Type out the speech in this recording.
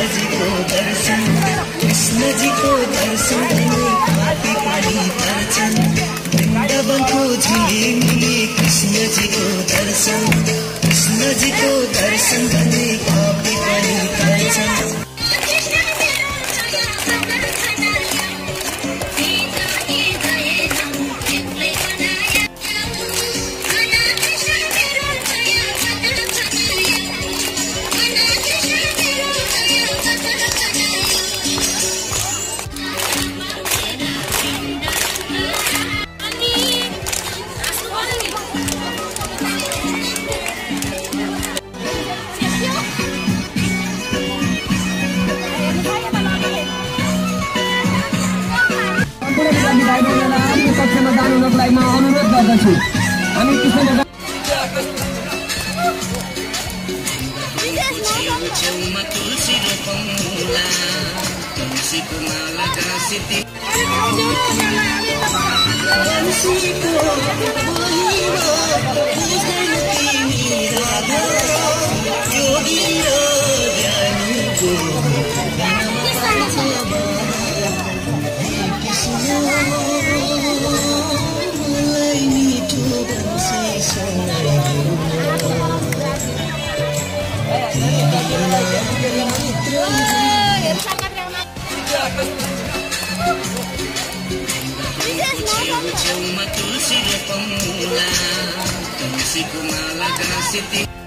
जी को दर्शन कृष्ण जी को दर्शन गर्ने पापी पनि दर्शन वृन्दावन को झिलिमिली कृष्ण जी को दर्शन कृष्ण जी को दर्शन गर्ने पापी पनि दर्शन कक्षामा जानुको लागि म अनुरोध गर्दछु। हामी कृष्ण तुलसी रे पमुला तुलसी को माला गाँसिती